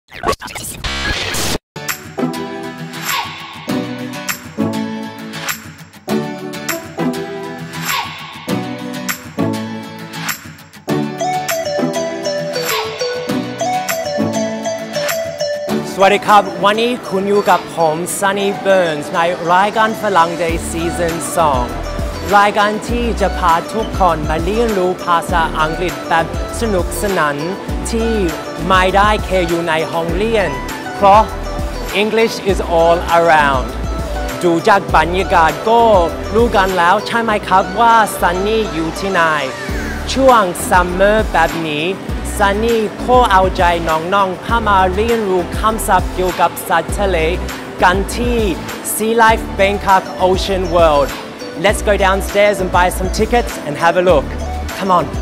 สวัสดีครับวันนี้คุณอยู่กับผม Sunny Burns ในรายการฝรั่งเดย์ซีซั่น2รายการที่จะพาทุกคนมาเรียนรู้ภาษาอังกฤษแบบสนุกสนานที่ไม่ได้แค่อยู่ในห้องเรียนเพราะ English is all around ดูจากบรรยากาศก็รู้กันแล้วใช่ไหมครับว่า Sunny อยู่ที่ไหนช่วงซัมเมอร์แบบนี้ซันนี่ขอเอาใจน้องๆพามาเรียนรู้คำศัพท์เกี่ยวกับสัตว์ทะเลกันที่ Sea Life Bangkok Ocean World. Let's go downstairs and buy some tickets and have a look. Come on.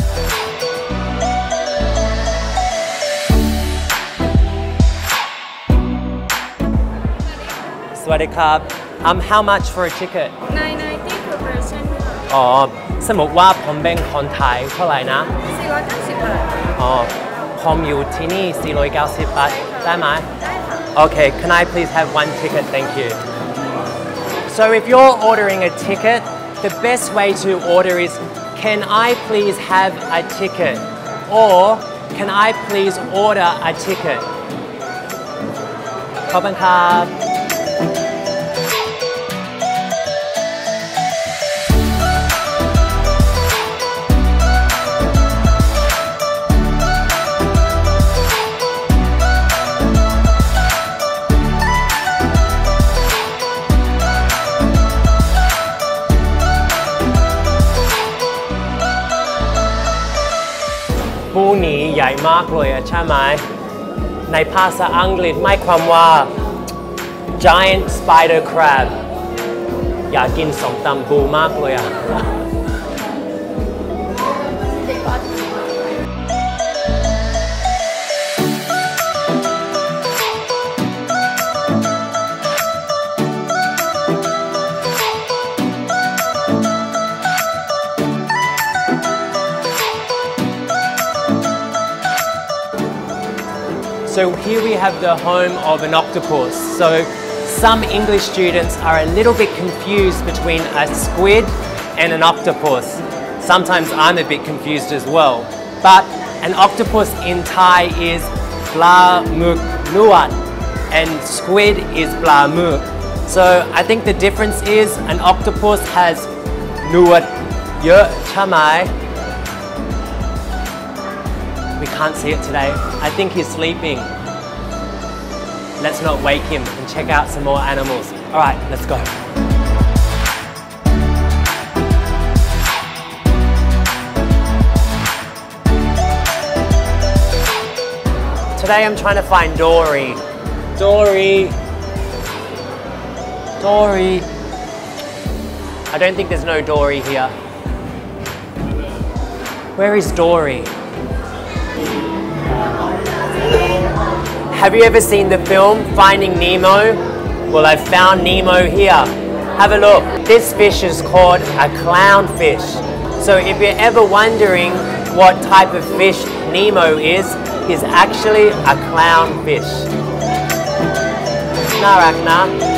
สวัสดีครับ How much for a ticket? 990 per person อ๋อสมมติว่าผมเป็นคนไทยเท่าไหร่นะ 490 บาทผมอยู่ที่นี่490 บาทได้ไหมได้ค่ะ Okay, can I please have one ticket? Thank you. So if you're ordering a ticket, the best way to order is, can I please have a ticket? Or, can I please order a ticket? ขอบคุณครับปูนี้ใหญ่มากเลยใช่ไหมในภาษาอังกฤษหมายความว่า giant spider crab อยากกินส้มตำปูมากเลยอ่ะ So here we have the home of an octopus. So some English students are a little bit confused between a squid and an octopus. Sometimes I'm a bit confused as well. But an octopus in Thai is pla muk nuat and squid is pla muk. So I think the difference is an octopus has nuat ye chamai. We can't see it today. I think he's sleeping. Let's not wake him and check out some more animals. All right, let's go. Today I'm trying to find Dory. Dory. Dory. I don't think there's no Dory here. Where is Dory? Have you ever seen the film Finding Nemo? Well, I found Nemo here. Have a look. This fish is called a clownfish. So if you're ever wondering what type of fish Nemo is, he's actually a clownfish. Narak na.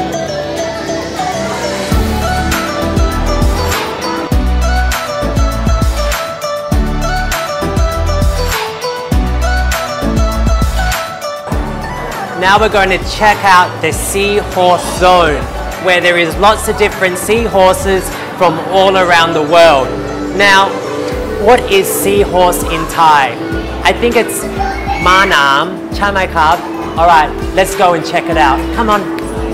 Now we're going to check out the seahorse zone, where there is lots of different seahorses from all around the world. Now, what is seahorse in Thai? I think it's manam, chamai krab. All right, let's go and check it out. Come on.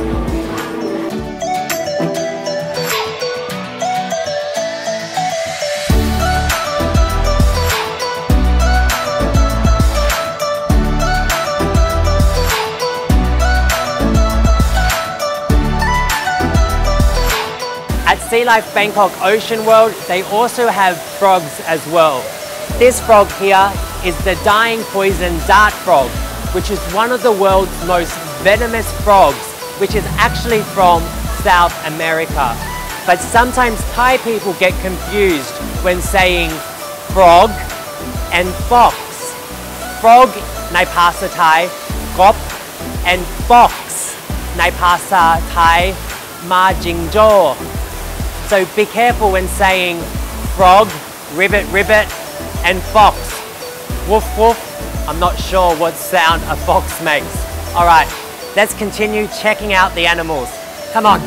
At Sea Life Bangkok Ocean World, they also have frogs as well. This frog here is the dying poison dart frog, which is one of the world's most venomous frogs, which is actually from South America. But sometimes Thai people get confused when saying frog and fox. Frog ในภาษาไทยกบ and fox ในภาษาไทยมาจิงโจ้ so be careful when saying frog ribbit ribbit and fox woof woof I'm not sure what sound a fox makes alright let's continue checking out the animals come on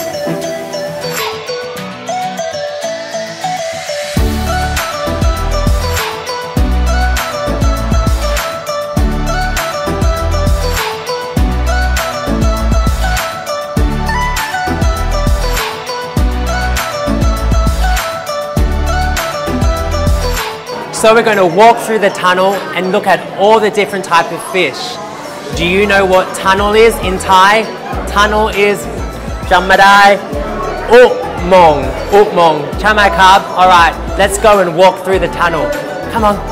So we're going to walk through the tunnel and look at all the different type of fish. Do you know what tunnel is in Thai? Tunnel is Jamadai Upmong. Upmong. Chamai Kab. Alright, let's go and walk through the tunnel. Come on.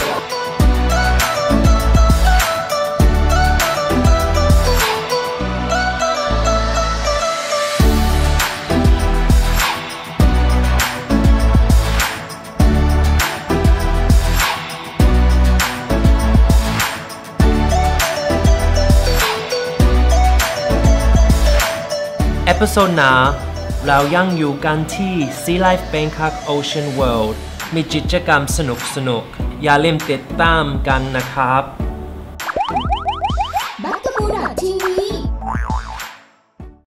Episode หน้าเรายังอยู่กันที่ Sea Life Bangkok Ocean World มีกิจกรรมสนุกๆอย่าลืมติดตามกันนะครับ